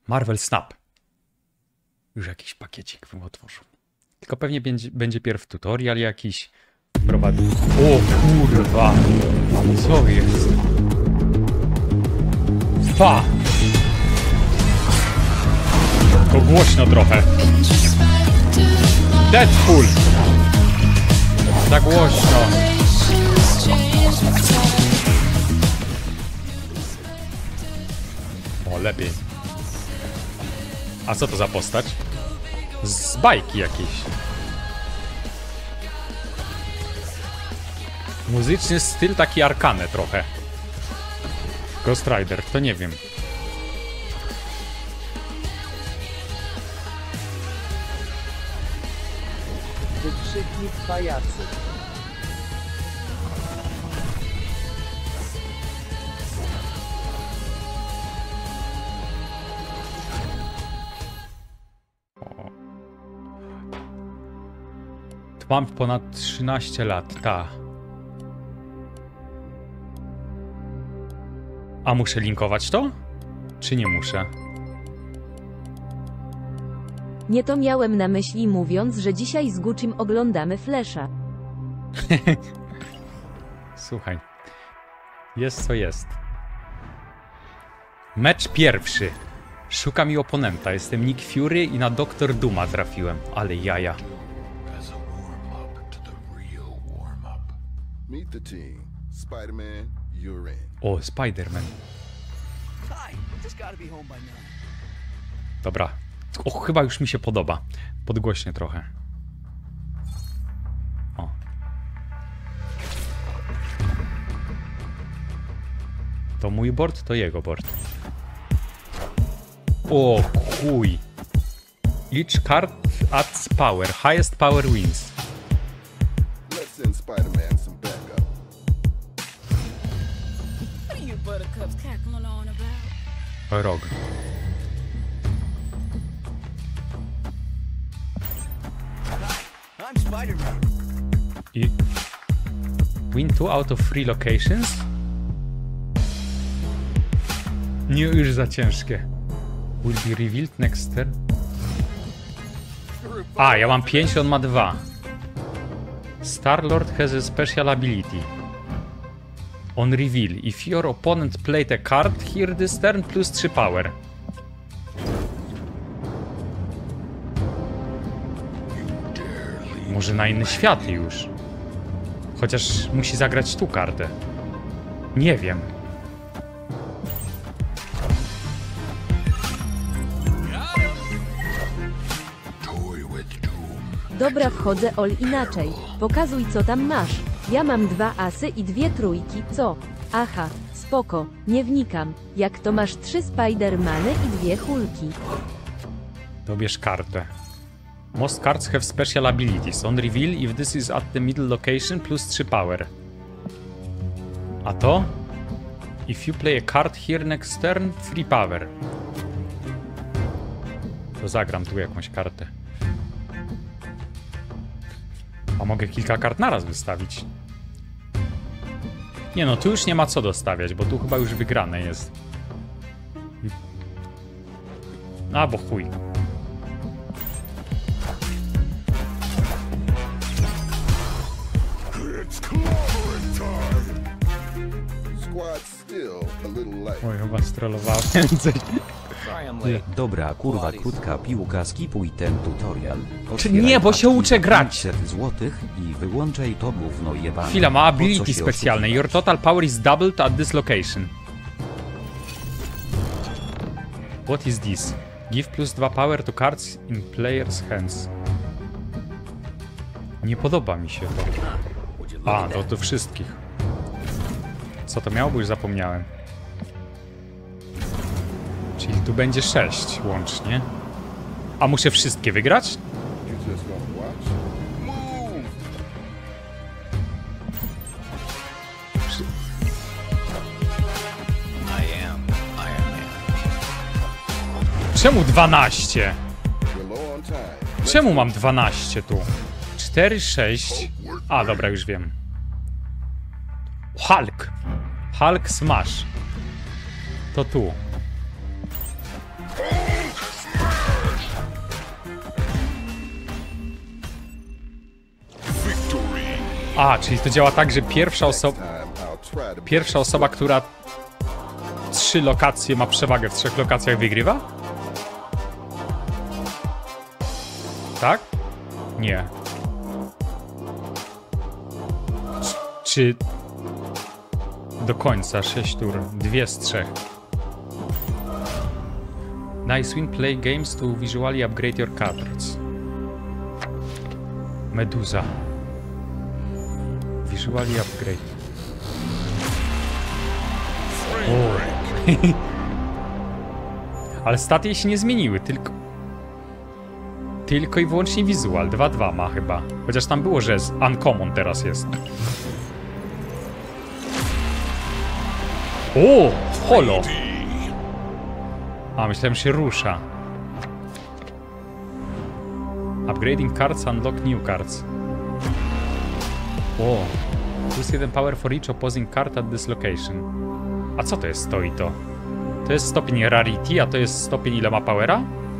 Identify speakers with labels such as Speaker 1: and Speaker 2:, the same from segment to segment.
Speaker 1: Marvel Snap. Już jakiś pakiecik bym otworzył. Tylko pewnie będzie pierw tutorial jakiś. O kurwa! Co jest? Pa! To głośno trochę. Deadpool! Za głośno. O, lepiej. A co to za postać? Z bajki jakiejś. Muzyczny styl taki Arkane trochę. Ghost Rider, to nie wiem.
Speaker 2: Wykrzyknik pajacy.
Speaker 1: Mam ponad 13 lat, ta. A muszę linkować to? Czy nie muszę?
Speaker 3: Nie to miałem na myśli mówiąc, że dzisiaj z Guczym oglądamy Flasha.
Speaker 1: Słuchaj. Jest co jest. Mecz pierwszy. Szuka mi oponenta. Jestem Nick Fury i na Dr. Dooma trafiłem. Ale jaja.
Speaker 4: Meet the team. Spider-Man, you're in.
Speaker 1: O, Spider-Man. Dobra. O, chyba już mi się podoba. Podgłośnie trochę. O. To mój board, to jego board. O, chuj. Each card adds power. Highest power wins.
Speaker 4: Let's send Spider-Man some backup.
Speaker 5: What are you buttercups cackling on about?
Speaker 1: Rog.
Speaker 6: I'm Spider-Man.
Speaker 1: I win 2 out of 3 locations? Nie, już za ciężkie. Will be revealed next turn. A, ja mam 5, on ma 2. Star-Lord has a special ability. On reveal. If your opponent played a card here this turn, plus 3 power. Może na inny świat już. Chociaż musi zagrać tu kartę. Nie wiem.
Speaker 3: Dobra, wchodzę all inaczej. Pokazuj co tam masz. Ja mam 2 asy i 2 trójki, co? Aha, spoko, nie wnikam. Jak to masz 3 Spider-Many i 2 Hulki.
Speaker 1: Dobierz kartę. Most cards have special abilities. On reveal if this is at the middle location plus 3 power. A to? If you play a card here next turn, 3 power. To zagram tu jakąś kartę. A mogę kilka kart naraz wystawić. Nie no, tu już nie ma co dostawiać, bo tu chyba już wygrane jest. A, bo chuj.
Speaker 4: Squad's still a little light.
Speaker 1: Oj, chyba strollowałem coś.
Speaker 7: Dobra, kurwa, krótka piłka, skipuj ten tutorial.
Speaker 1: Czy nie, bo się uczę grać.
Speaker 7: 500 złotych i wyłączaj to gówno jebane.
Speaker 1: Chwila, ma
Speaker 7: Po co
Speaker 1: ability
Speaker 7: się
Speaker 1: specjalne.
Speaker 7: oszukiwać?
Speaker 1: Your total power is doubled at this location. What is this? Give plus 2 power to cards in player's hands. Nie podoba mi się to. A, to do wszystkich. Co to miało? Bo już zapomniałem. Czyli tu będzie 6 łącznie. A muszę wszystkie wygrać?
Speaker 4: You just gonna watch? Move!
Speaker 1: Czemu 12?
Speaker 4: You're low on time.
Speaker 1: Czemu mam 12 tu? 4, 6. A, dobra, już wiem. Hulk. Hulk Smash. To tu. A, czyli to działa tak, że pierwsza osoba,
Speaker 4: Time I'll try to
Speaker 1: pierwsza osoba, która 3 lokacje ma przewagę w 3 lokacjach wygrywa? Tak? Nie. Czy do końca 6 tur, 2 z 3. Nice win, play games to visually upgrade your cards. Meduza. Visually upgrade. O. Ale staty jej się nie zmieniły, tylko i wyłącznie wizual. 2-2 ma chyba. Chociaż tam było, że uncommon teraz jest. O! Holo! A, myślałem, że się rusza. Upgrading cards, unlock new cards. O! Plus 1 power for each opposing card at this location. A co to jest to i to? To jest stopień rarity, a to jest stopień ile ma powera?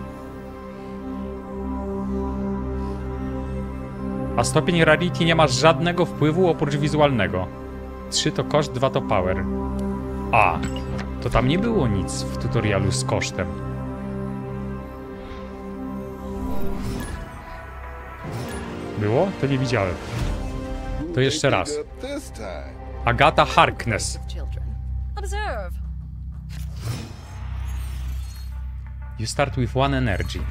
Speaker 1: A stopień rarity nie ma żadnego wpływu oprócz wizualnego. 3 to koszt, 2 to power. A, to tam nie było nic w tutorialu z kosztem. Było? To nie widziałem. To jeszcze raz.
Speaker 4: up this time.
Speaker 1: Agata Harkness.
Speaker 5: Children. Observe.
Speaker 1: You start with 1 energy.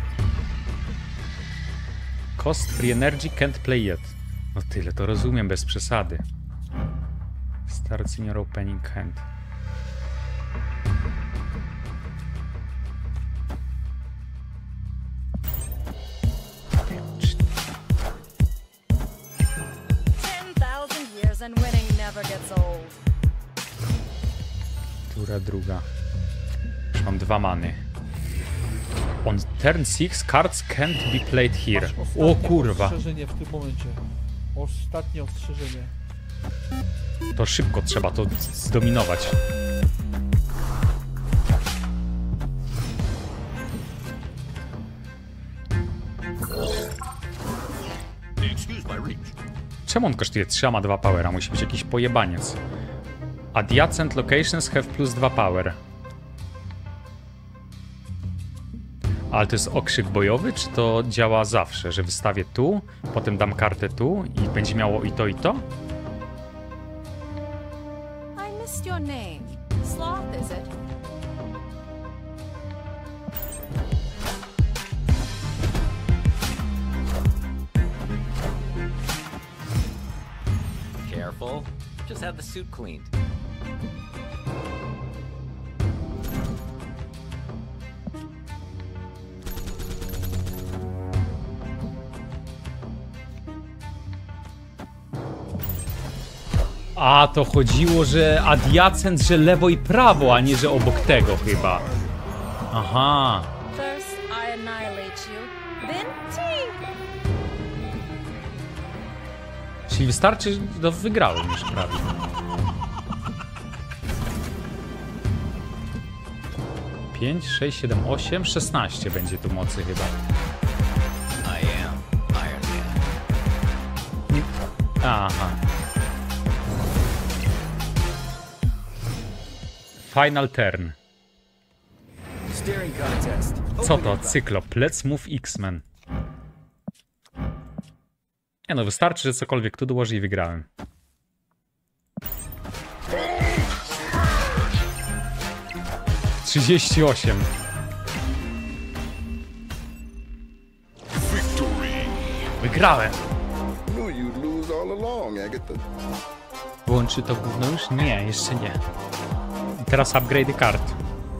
Speaker 1: Cost free energy, can't play yet. No tyle, to rozumiem bez przesady. Starts in your opening hand.
Speaker 5: And winning never gets old.
Speaker 1: Tura druga. Już mam 2 many. On turn 6 cards can't be played here. O kurwa.
Speaker 6: Ostrzeżenie w tym momencie. Ostatnie ostrzeżenie.
Speaker 1: To szybko trzeba to zdominować. Czemu on kosztuje 3, a ma 2 powera? Musi być jakiś pojebaniec. Adjacent locations have plus 2 power. Ale to jest okrzyk bojowy, czy to działa zawsze? Że wystawię tu, potem dam kartę tu i będzie miało i to, i to?
Speaker 5: I missed your name. Sloth, is it?
Speaker 8: Careful. Just have the suit cleaned.
Speaker 1: A, to chodziło, że adiacent, że lewo i prawo, a nie, że obok tego chyba. Aha.
Speaker 5: First, I annihilate you. Then tea.
Speaker 1: Czyli wystarczy, że wygrałem już prawie. Pięć, 6, 7, 8, 16 będzie tu mocy chyba.
Speaker 8: I am Iron Man.
Speaker 1: Aha. Final turn.
Speaker 8: Steering contest.
Speaker 1: Co to? Cyklop. Let's move X-Men. Nie no, wystarczy, że cokolwiek tu dołoży i wygrałem. $38. Wygrałem.
Speaker 4: Knew you'd lose all along, Agatha.
Speaker 1: Włączy to gówno już? Nie, jeszcze nie. I teraz upgrade card.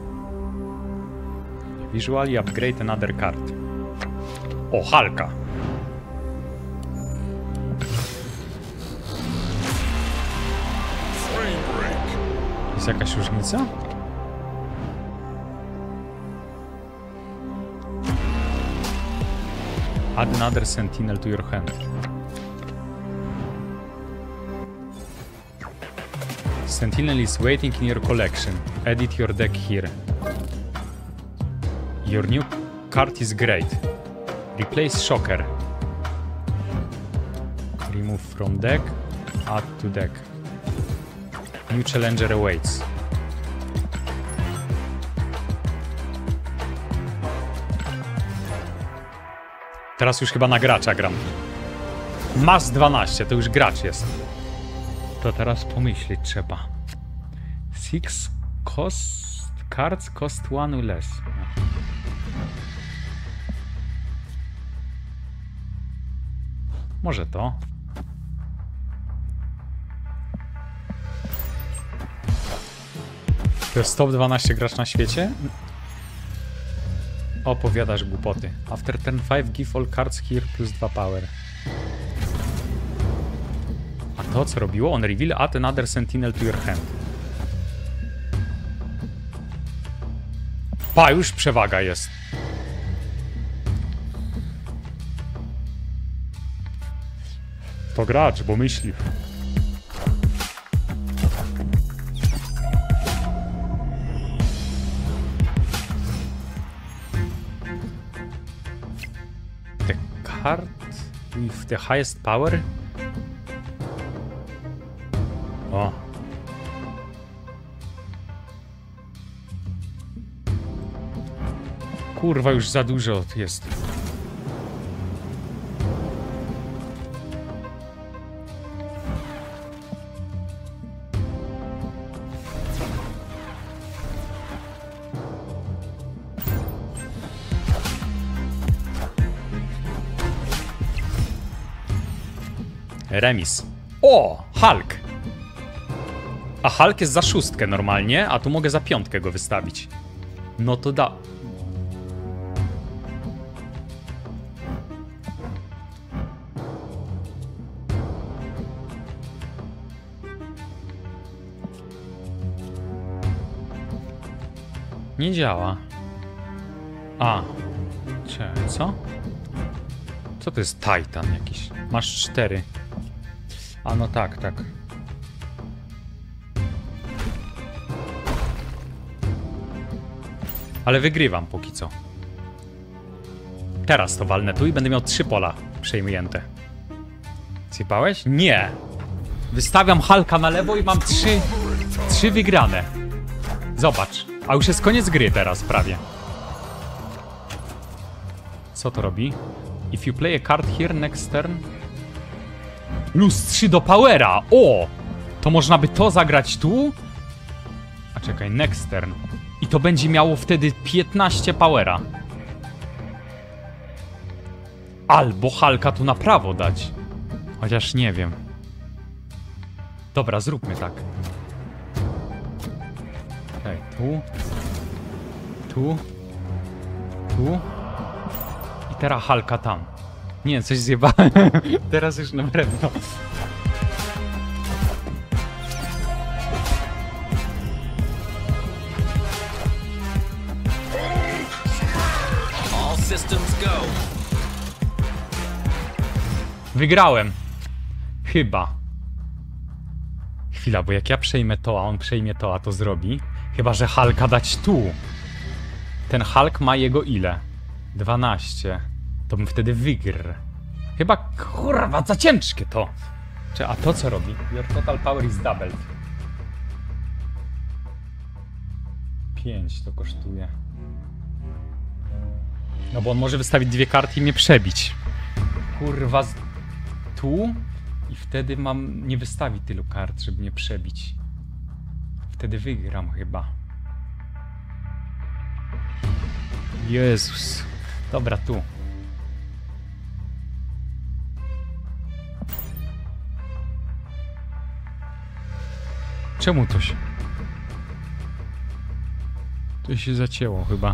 Speaker 1: Visually upgrade another card. O, Halka. Jest jakaś różnica? Add another sentinel to your hand. Sentinel is waiting in your collection. Edit your deck here. Your new card is great. Replace Shocker. Remove from deck. Add to deck. New challenger awaits. Teraz już chyba na gracza gram. Masz 12, to już gracz jest. To teraz pomyśleć trzeba. 6 cards cost 1 less. Może to. To jest top 12 gracz na świecie? Opowiadasz głupoty. After turn 5 give all cards here plus 2 power. A to co robiło? On reveal add another sentinel to your hand. Pa, już przewaga jest. To gracz, bo myśli. The card with the highest power? O. Kurwa, już za dużo jest. Remis. O! Hulk! A Hulk jest za 6 normalnie, a tu mogę za 5 go wystawić. No to da... Nie działa. A. Czekaj, co? Co to jest Titan jakiś? Masz 4. A no tak, tak. Ale wygrywam póki co. Teraz to walnę tu i będę miał 3 pola przejmujęte. Sypałeś? Nie! Wystawiam Hulka na lewo i mam 3 wygrane. Zobacz. A już jest koniec gry teraz prawie. Co to robi? If you play a card here next turn... Plus 3 do powera! O! To można by to zagrać tu? A czekaj, next turn. I to będzie miało wtedy 15 powera. Albo Hulka tu na prawo dać. Chociaż nie wiem. Dobra, zróbmy tak. Okej, tu. Tu. Tu. I teraz Hulka tam. Nie, coś zjebałem. Teraz już na pewno.
Speaker 8: All systems go.
Speaker 1: Wygrałem. Chyba. Chwila, bo jak ja przejmę to, a on przejmie to, a to zrobi. Chyba, że Hulka dać tu. Ten Hulk ma jego ile? 12. To bym wtedy wygrał. Chyba, kurwa, za ciężkie to. A to co robi? Your total power is doubled. 5 to kosztuje. No bo on może wystawić 2 karty i mnie przebić. Kurwa, tu? I wtedy mam nie wystawić tylu kart, żeby mnie przebić. Wtedy wygram chyba. Jezus. Dobra, tu. Czemu to się... To się zacięło chyba.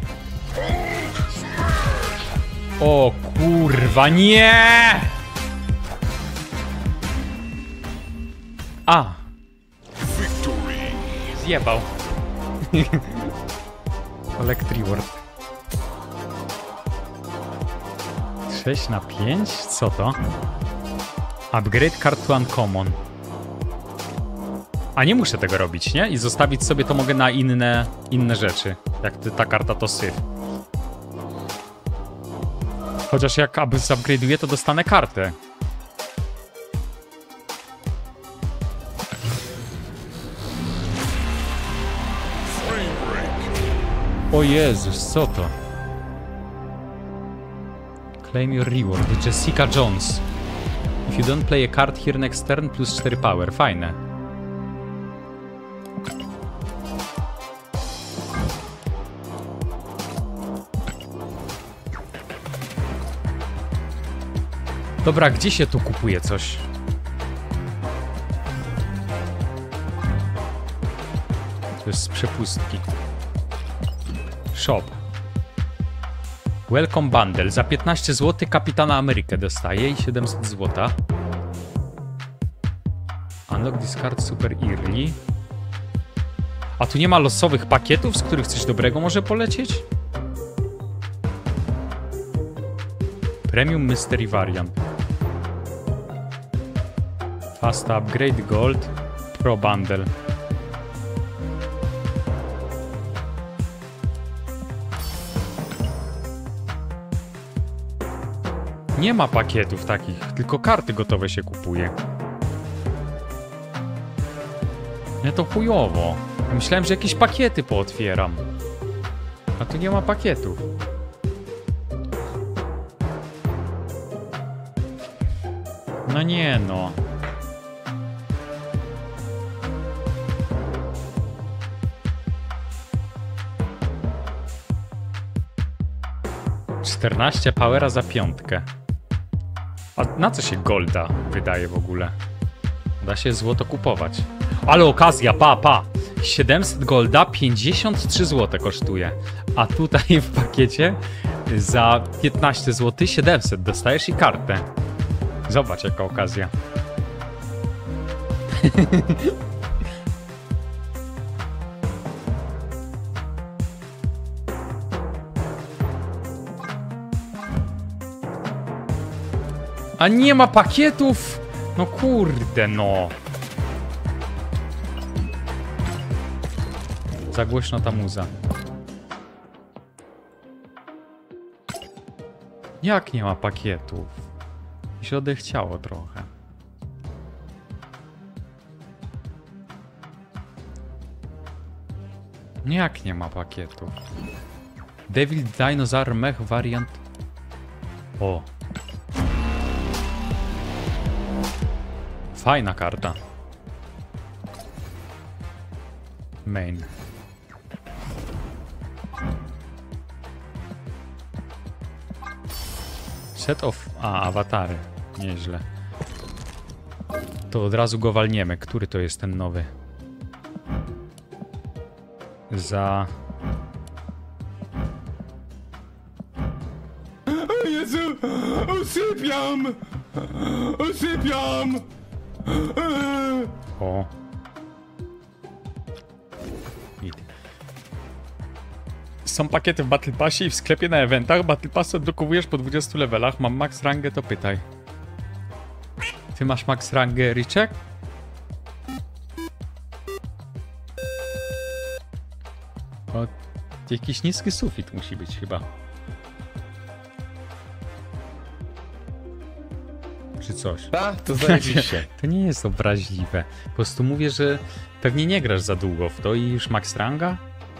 Speaker 1: O kurwa, nie! A! Zjebał. Collect reward. 6 na 5? Co to? Upgrade card to uncommon. A nie muszę tego robić, nie? I zostawić sobie to mogę na inne rzeczy. Jak ta karta to syf. Chociaż jak upgrade'uję, to dostanę kartę. O Jezus, co to? Claim your reward. Jessica Jones. If you don't play a card here next turn, plus 4 power. Fajne. Dobra, gdzie się tu kupuje coś? To jest z przepustki. Shop. Welcome Bundle. Za 15 zł Kapitana Amerykę dostaje i 700 zł. Unlock this card super early. A tu nie ma losowych pakietów, z których coś dobrego może polecieć? Premium Mystery Variant. Fast Upgrade Gold Pro Bundle. Nie ma pakietów takich, tylko karty gotowe się kupuje. Nie, to chujowo. Myślałem, że jakieś pakiety pootwieram. A tu nie ma pakietów. No nie no. $14 powera za 5. A na co się golda wydaje w ogóle? Da się złoto kupować. Ale okazja, pa! 700 golda 53 zł kosztuje. A tutaj w pakiecie za 15 zł 700 dostajesz i kartę. Zobacz jaka okazja. A nie ma pakietów? No kurde no. Za głośno ta muza. Jak nie ma pakietów? Mi się odechciało trochę. Jak nie ma pakietów? Devil Dinosaur Mech Variant. O. Fajna karta. Main. Set of... awatary. Nieźle. To od razu go walniemy. Który to jest ten nowy? Za...
Speaker 9: O Jezu! Usypiam! Usypiam!
Speaker 1: O. Są pakiety w Battle Passie i w sklepie na eventach. Battle Pass odblokowujesz po 20 levelach. Mam max rangę, to pytaj. Ty masz max rangę, Riczek? O, jakiś niski sufit musi być chyba. Czy coś.
Speaker 9: A, to zajebiście.
Speaker 1: To nie jest obraźliwe. Po prostu mówię, że pewnie nie grasz za długo w to i już max ranga?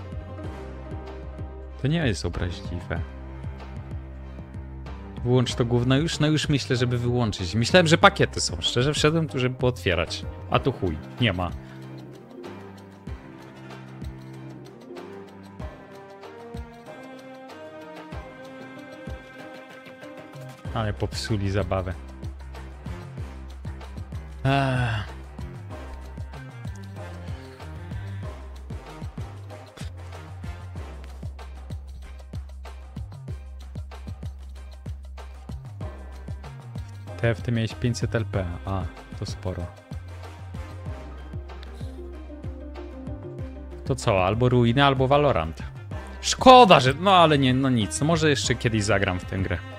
Speaker 1: To nie jest obraźliwe. Wyłącz to gówno już? No już myślę, żeby wyłączyć. Myślałem, że pakiety są. Szczerze wszedłem tu, żeby pootwierać. A tu chuj. Nie ma. Ale popsuli zabawę. TFT miałeś 500 LP. A, to sporo. To co? Albo Ruiny, albo Valorant. Szkoda, że... No ale nie, no nic. No może jeszcze kiedyś zagram w tę grę.